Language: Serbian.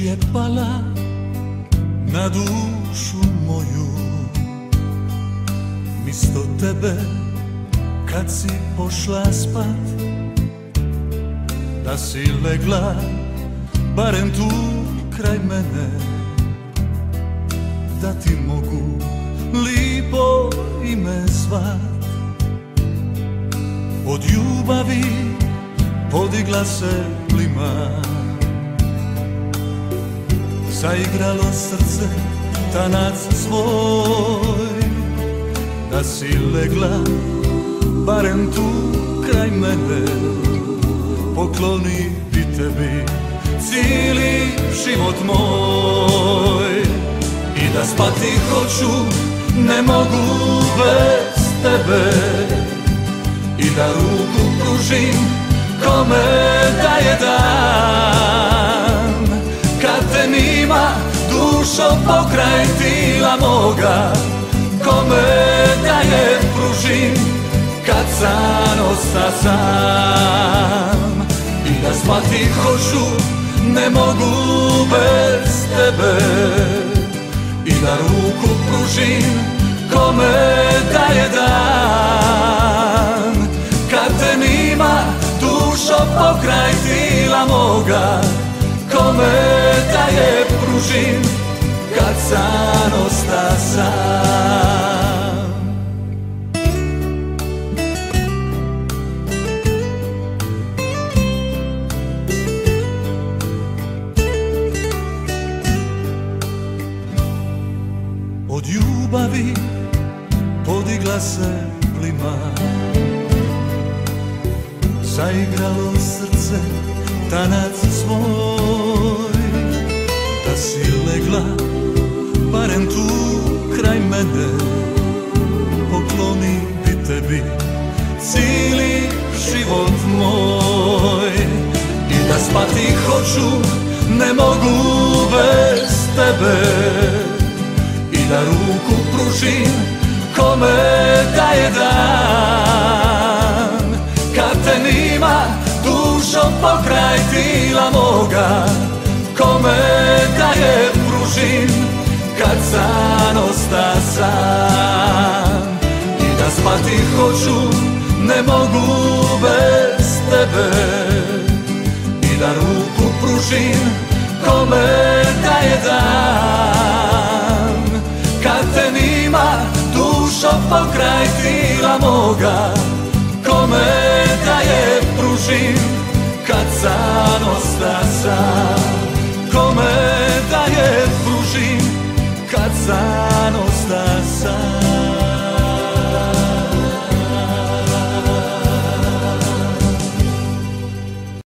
je pala na dušu moju. Misto tebe kad si pošla spat, da si legla barem tu kraj mene, da ti mogu lipo ime zvat. Od ljubavi podigla se plima, zaigralo srce tanac svoj, da si legla barem tu kraj mene, pokloni bi tebi cijeli život moj. I da spati hoću, ne mogu bez tebe, i da ruku pružim kome da je dam. Kad te nima, dušo pokraj tila moga, kome da je pružim kad san osta sam. I da spati hoću, ne mogu bez tebe, i da ruku pružim kome da je dan. Kad te nima, dušo pokraj tila moga, kome da je pružim kad san osta sam. Od ljubavi podigla se plima, zaigralo srce tanac svoj, da si legla barem tu kraj mene, pokloni bi tebi cijeli život moj. I da spati hoću, ne mogu bez tebe, i da ruku pružim kome da je dan. Kad te nima, dušo pokraj tila moga, kome da je pružim kad san osta sam. I da spati hoću, ne mogu bez tebe, i da ruku pružim kome da je dan. Kad te nima, dušo pokraj tila moga, kome da je pružim kad san osta sam. Kome da je pružim kad san